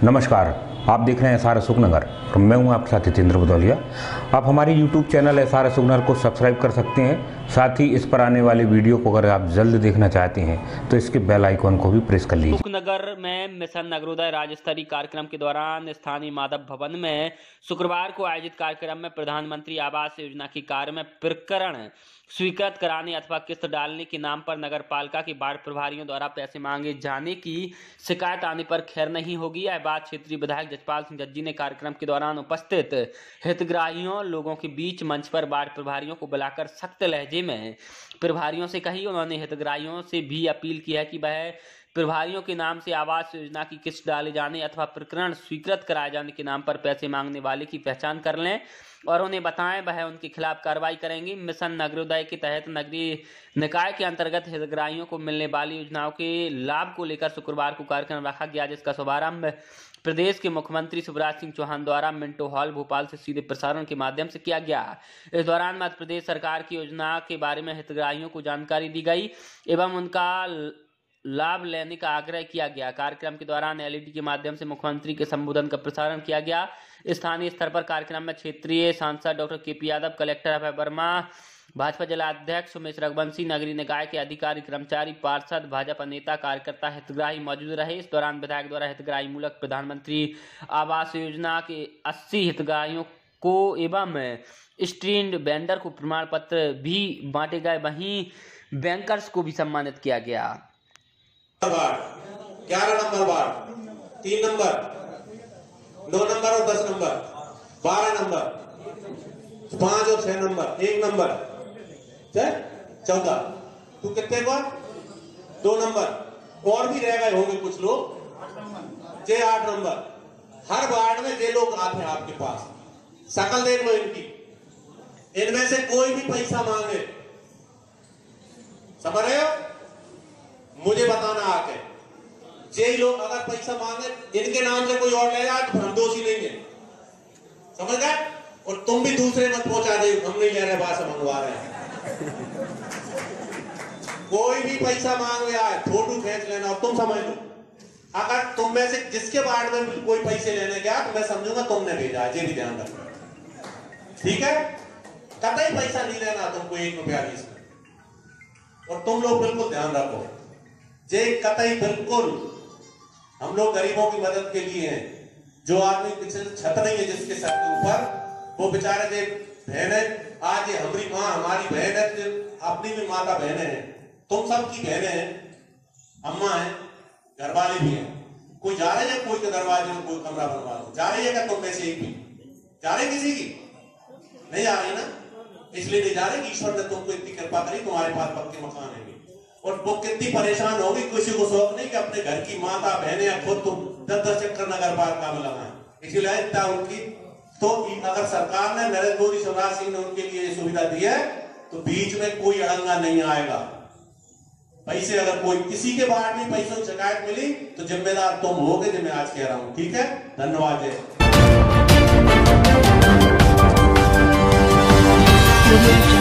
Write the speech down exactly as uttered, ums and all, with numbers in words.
नमस्कार, आप देख रहे हैं एस आर अशोकनगर और मैं हूं आपके साथ हितेंद्र भदौलिया। आप हमारी YouTube channel S R Ashoknagar को सब्सक्राइब कर सकते हैं। साथ ही इस पर आने वाले वीडियो को अगर आप जल्द देखना चाहते हैं तो इसके बेल आइकॉन को भी प्रेस कर लीजिए। अशोकनगर में मिशन नगरोदय राज्य स्तरीय कार्यक्रम के दौरान स्थानीय माधव भवन में शुक्रवार को आयोजित कार्यक्रम में प्रधानमंत्री आवास योजना के कार्य में प्रकरण स्वीकृत कराने अथवा किस्त डालने के नाम पर नगर पालिका के वार्ड प्रभारियों द्वारा पैसे मांगे जाने की शिकायत आने पर खैर नहीं होगी। यह बात क्षेत्रीय विधायक जजपाल सिंह जज्जी ने कार्यक्रम के दौरान उपस्थित हितग्राहियों लोगों के बीच मंच पर वार्ड प्रभारियों को बुलाकर सख्त लहजे में प्रभारियों से कही। उन्होंने हितग्राहियों से भी अपील की है कि वह प्रभारियों के नाम से आवास योजना की किस्त डाले जाने अथवा प्रकरण स्वीकृत कराए जाने के नाम पर पैसे मांगने वाले की पहचान कर लें और उन्हें बताएं, वह उनके खिलाफ कार्रवाई करेंगे। मिशन नगरोदय के तहत नगरीय निकाय के अंतर्गत हितग्राहियों को मिलने वाली योजनाओं के लाभ को लेकर शुक्रवार को कार्यक्रम रखा गया, जिसका शुभारंभ प्रदेश के मुख्यमंत्री शिवराज सिंह चौहान द्वारा मिंटो हॉल भोपाल से सीधे प्रसारण के माध्यम से किया गया। इस दौरान मध्य प्रदेश सरकार की योजना के बारे में हितग्राहियों को जानकारी दी गई एवं उनका लाभ लेने का आग्रह किया गया। कार्यक्रम के दौरान एल ई डी के माध्यम से मुख्यमंत्री के संबोधन का प्रसारण किया गया। स्थानीय स्तर पर कार्यक्रम में क्षेत्रीय सांसद doctor K P Yadav, collector Abhay Verma, Bhajpa जिला अध्यक्ष उमेश रघुवंशी, नगरीय निकाय के अधिकारी, कर्मचारी, पार्षद, भाजपा नेता, कार्यकर्ता, हितग्राही मौजूद रहे। इस दौरान विधायक द्वारा हितग्राही मूलक प्रधानमंत्री आवास योजना के अस्सी हितग्राहियों को एवं स्ट्रीट वेंडर को प्रमाण पत्र भी बांटे गए। वहीं बैंकर्स को भी सम्मानित किया गया। ग्यारह नंबर वार्ड, तीन नंबर, नौ नंबर और दस नंबर, बारह नंबर, पांच और छह नंबर, एक नंबर, चौदह। तू कितने को? दो नंबर। और भी रह गए होंगे कुछ लोग। जे आठ नंबर। हर वार्ड में जे लोग आते हैं आपके पास, शकल देख लो इनकी। इनमें से कोई भी पैसा मांगे, समझ रहे हो? मुझे बताना आके। जे लोग अगर पैसा मांगे, इनके नाम से कोई और ले जाए तो हम दोषी नहीं है, समझ गए? और तुम भी दूसरे मत पहुंचा दे, हम नहीं ले रहे, बात से मंगवा रहे हैं। कोई भी पैसा मांग रहा है, फोटो खींच लेना। और तुम समझ लो, अगर तुम में से जिसके वार्ड में कोई पैसे लेने गया तो मैं समझूंगा तुमने भेजा है। ये भी ध्यान रखना, ठीक है? कतई पैसा नहीं लेना तुमको, एक रुपया भी इसमें। और तुम लोग बिल्कुल ध्यान रखो, जे कतई बिल्कुल हम लोग गरीबों की मदद के लिए हैं। जो आदमी पीछे छत नहीं है जिसके सर के ऊपर, वो बेचारे जे बहन है, आज ये हमारी माँ हमारी बहन है, तो अपनी भी माता बहने हैं, तुम सबकी बहने हैं, अम्मा है, घरवाली भी है। कोई जा रही है कोई के दरवाजे में कोई कमरा बनवा दो, जा रही है क्या तुम में से एक भी? जा रही किसी की? नहीं जा रही ना, इसलिए नहीं जा रही। ईश्वर ने तुमको इतनी कृपा करी, तुम्हारे पास पक्के मकान है। और वो कितनी परेशान होगी, किसी को शौक नहीं कि अपने घर की माता बहने या खुद तुम दस दस चक्कर नगर पालिका में लगाए। इसीलिए इतना उनकी तो अगर सरकार ने, नरेंद्र मोदी, शिवराज सिंह ने उनके लिए ये सुविधा दी है तो बीच में कोई अड़ंगा नहीं आएगा। पैसे अगर कोई किसी के बाहर भी पैसों की शिकायत मिली तो जिम्मेदार तुम होगे, जो मैं आज कह रहा हूं, ठीक है? धन्यवाद।